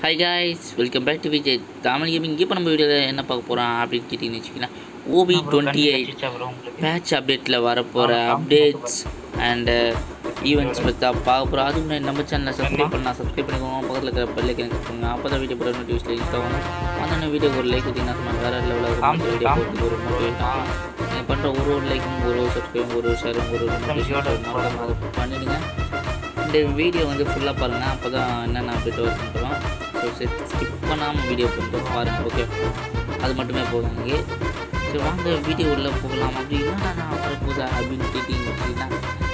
Hi guys, welcome back to Vijay Tamil Gaming. இப்போ நம்ம வீடியோவில் என்ன பார்க்க போகிறோம் அப்படின்னு கேட்டிங்கன்னு வச்சுக்கலாம். OB28 பேட்ச் அப்டேட்டில் வரப்போகிற அப்டேட்ஸ் அண்டு ஈவெண்ட்ஸ் பற்றி தான் பார்க்க போகிறோம். அதுக்கு முன்னாடி நம்ம சேனலை சப்ஸ்கிரைப் பண்ணிக்கோங்க. பக்கத்தில் இருக்கிற பெல் ஐக்கன் கிளிக் பண்ணுங்க. அப்போ தான் வீடியோ போகிற நோட்டிஃபிகேஷன் லிங்க் ஆகும். அந்த வீடியோக்கு ஒரு லைக் கொடுத்தீங்கன்னா வேறு லெவலில் வீடியோ போட்டு ஒரு மோட்டிவேஷன் நீங்கள் பண்ணுற ஒரு லைக்கும் ஒரு சப்ஸ்கிரைபும் ஒரு ஷேரும் ஒரு பண்ணிவிடுங்க. இந்த வீடியோ வந்து ஃபுல்லாக பாருங்கள், அப்போ தான் என்னென்ன அப்டேட் வருதுன்றோம். ஸோ ஸ்கிப் பண்ணாமல் வீடியோ பண்ணிட்டு பாருங்கள். ஓகே, அது மட்டுமே போதும் நீங்கள். ஸோ வாங்க வீடியோ உள்ளே போகலாம். அப்படி என்னென்ன வரப்போதா அப்படின்னு கேட்டிங்க அப்படின்னா,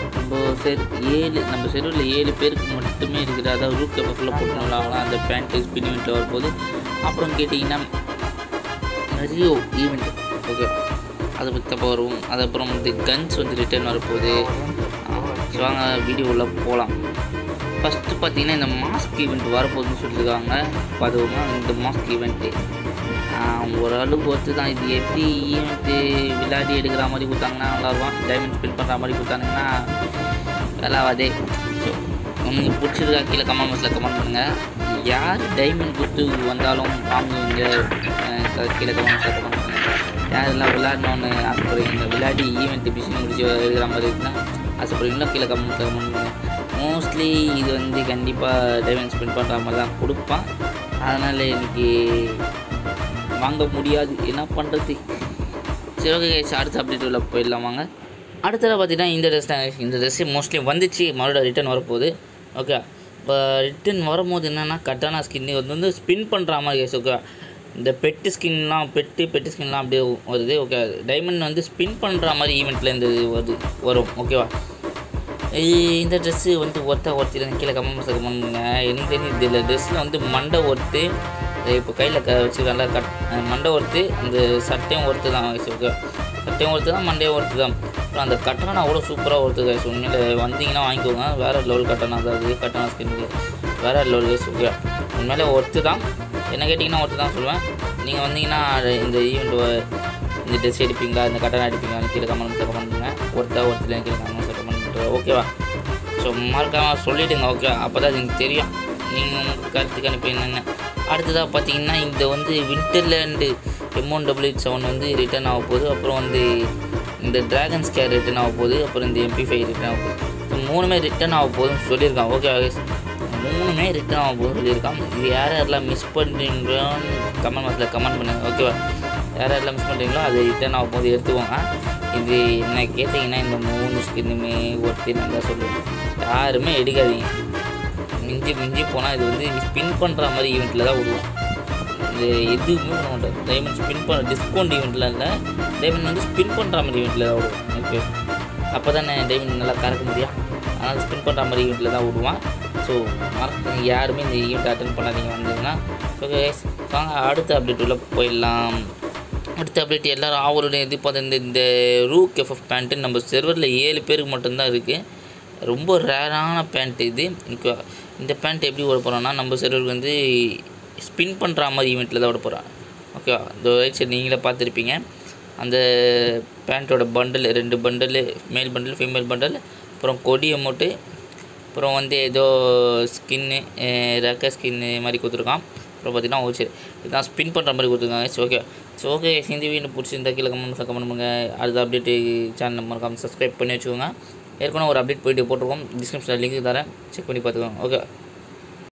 நம்ம செருவில் 7 பேருக்கு மட்டுமே இருக்குது. அதாவது ரூட் கேப்பை போட்டுனாங்களாம் அந்த பேண்ட் ஸ்பின் ஈவெண்ட்டில் வரப்போகுது. அப்புறம் கேட்டிங்கன்னா நிறைய ஈவெண்ட். ஓகே, அதை பற்றி தப்பாக வரும். அதுக்கப்புறம் வந்து கன்ஸ் வந்து ரிட்டர்ன் வரப்போகுது. ஸோ வாங்க வீடியோ உள்ளே போகலாம். ஃபஸ்ட்டு பார்த்தீங்கன்னா இந்த மாஸ்க் ஈவெண்ட் வரப்போகுதுன்னு சொல்லியிருக்காங்க. அதுவுமா இந்த மாஸ்க் ஈவெண்ட்டு ஓரளவுக்கு ஒத்து தான். இது எப்படி ஈவெண்ட்டு விளையாடி எடுக்கிற மாதிரி கொடுத்தாங்கன்னா நல்லாயிருக்கும். டைமண்ட் ஸ்பெண்ட் பண்ணுற மாதிரி கொடுத்தாங்கன்னா நல்லாவாதே. ஸோ உங்களுக்கு பிடிச்சிருக்கா கீழே கமெண்ட் பாக்ஸில் கமெண்ட் பண்ணுங்கள். யார் டைமண்ட் கொடுத்து வந்தாலும் வாங்குவீங்க கீழே கமெண்ட் பாக்ஸில் கமெண்ட் பண்ணுங்கள். யாரெல்லாம் விளையாடணுன்னு ஆசைப்படுறீங்க, விளையாடி ஈவெண்ட்டு பிசினஸ் முடிச்சு எடுக்கிற மாதிரி இருக்குன்னா ஆசைப்படுறீங்களோ கீழே கமெண்ட் பண்ணுங்கள். மோஸ்ட்லி இது வந்து கண்டிப்பாக டைமண்ட் ஸ்பெண்ட் பண்ணுற மாதிரி தான் கொடுப்பான். அதனால் இன்றைக்கி வாங்க முடியாது, என்ன பண்ணுறது. சரி, ஓகே கைஸ், அடுத்த அப்டேட் உள்ள போயிடலாம் வாங்க. அடுத்ததாக பார்த்தீங்கன்னா இந்த ட்ரெஸ் தான். இந்த ட்ரெஸ்ஸு மோஸ்ட்லி வந்துச்சு, மறுபடியும் ரிட்டன் வரப்போகுது. ஓகே, இப்போ ரிட்டன் வரும்போது என்னென்னா கட்டான ஸ்கின் வந்து ஸ்பின் பண்ணுற மாதிரி கைஸ். ஓகே, இந்த பெட்டு ஸ்கின்லாம் பெட்டு ஸ்கின்லாம் அப்படியே வருது. ஓகே, டைமண்ட் வந்து ஸ்பின் பண்ணுற மாதிரி ஈவெண்ட்டில் இந்த வரும். ஓகேவா, இந்த ட்ரெஸ்ஸு வந்து ஒருத்தர் கீழே கமெண்ட் பண்ணுங்க. எனக்கு தெரிஞ்சு இதில் ட்ரெஸ்ஸில் வந்து மண்டை ஒருத்து, இப்போ கையில் வச்சுருக்காங்க மண்டை ஒருத்து, அந்த சட்டையும் ஒருத்து தான். ஓகே, சட்டையும் ஒருத்து தான், மண்டையும் ஒருத்து தான். அப்புறம் அந்த கட்டானா அவ்வளோ சூப்பராக ஒருத்து கைஸ். உண்மையில் வந்தீங்கன்னா வாங்கிக்கோங்க. வேறு லெவல் கட்டானா தான், அது கட்டானா ஸ்கின் வேறு லெவல் கைஸ். ஓகே, உண்மையிலே ஒருத்து தான். என்ன கேட்டிங்கன்னா ஒருத்து தான் சொல்லுவேன். நீங்கள் வந்தீங்கன்னா இந்த ஈவெண்ட் இந்த ட்ரெஸ் எடுப்பீங்களா, இந்த கட்டானா எடுப்பீங்களா கீழே கமெண்ட் பண்ணுங்க. ஒருத்தில் கீழே கமெண்ட் பண்ணுறேன். ஓகேவா, ஸோ மறக்காமல் சொல்லிவிடுங்க. ஓகே, அப்போ தான் எனக்கு தெரியும் நீங்கள் உங்களுக்கு கருத்துக்கு அனுப்பி என்னென்ன. அடுத்ததாக பார்த்தீங்கன்னா இந்த வந்து விண்டர்லேண்டு M1W7 வந்து ரிட்டர்ன் ஆக போகுது. அப்புறம் வந்து இந்த ட்ராகன் ஸ்கேர் ரிட்டர்ன் ஆக போகுது. அப்புறம் இந்த MP5 ரிட்டர்ன் ஆக போகுது. ஸோ 3மே ரிட்டர்ன் ஆக போகுதுன்னு சொல்லியிருக்கான். ஓகே, 3மே ரிட்டர்ன் ஆக போகுதுன்னு சொல்லியிருக்கான். இது யாரெல்லாம் மிஸ் பண்ணுறீங்களோன்னு கமெண்ட் பாக்ஸில் கமெண்ட் பண்ணுங்கள். ஓகேவா, யாரெல்லாம் மிஸ் பண்ணுறீங்களோ அது ரிட்டர்ன் ஆக போகுது, எடுத்துக்கோங்க. இது என்ன கேட்டிங்கன்னா இந்த 3 ஸ்கின்னுமே ஒருத்தர் நல்லா சொல்லுவேன். யாருமே எடுக்காதீங்க. மிஞ்சி போனால் இது வந்து ஸ்பின் பண்ணுற மாதிரி ஈவெண்ட்டில் தான் விடுவோம். இது எதுவுமே பண்ண மாட்டோம். டைமண்ட் ஸ்பின் பண்ண டிஸ்கவுண்ட் ஈவெண்ட்டில் இல்லை, டைமண்ட் வந்து ஸ்பின் பண்ணுற மாதிரி ஈவெண்ட்டில் தான் விடுவோம். ஓகே, அப்போ தான் டைமண்ட் நல்லா கறக்க முடியும். அதனால் ஸ்பின் பண்ணுற மாதிரி ஈவெண்ட்டில் தான் விடுவான். ஸோ யாருமே இந்த ஈவெண்ட் அட்டன் பண்ணாதீங்க வந்தீங்கன்னா. ஓகே, வாங்க அடுத்த அப்டேட் உள்ள போயிடலாம். அடுத்த அப்டேட் எல்லோரும் அவருடைய இது பார்த்து இந்த ரூக் FF பேண்ட்டு நம்ம செர்வரில் 7 பேருக்கு மட்டும்தான் இருக்குது. ரொம்ப ரேரான பேண்ட் இது. இந்த பேண்ட் எப்படி ஓட போகிறோன்னா நம்ம செர்வருக்கு வந்து ஸ்பின் பண்ணுற மாதிரி ஈவெண்ட்டில் தான் ஓட போகிறான். ஓகேவா, இந்த ரைட் சைடு நீங்களே பார்த்துருப்பீங்க. அந்த பேண்ட்டோட bundle 2 bundle, male bundle female bundle, அப்புறம் கொடி அமௌண்ட்டு, அப்புறம் வந்து ஏதோ ஸ்கின்னு ரெக்க ஸ்கின்னு மாதிரி கொடுத்துருக்கான். அப்புறம் பார்த்தீங்கன்னா ஓச்சர் இதுதான் ஸ்பின் பண்ணுற மாதிரி கொடுத்துருக்காங்க. ஓகே, இந்த வீடியோ பிடிச்சிருந்தா கீழே கமெண்ட் பண்ணுங்கள். அடுத்த அப்டேட்டு சேனல் மறக்காமல் சப்ஸ்கிரைப் பண்ணி வச்சுக்கோங்க. ஏற்கனவே ஒரு அப்டேட் போயிட்டு போட்டிருக்கோம், டிஸ்கிரிப்ஷனில் லிங்க் தரேன், செக் பண்ணி பார்த்துக்கோங்க. ஓகே.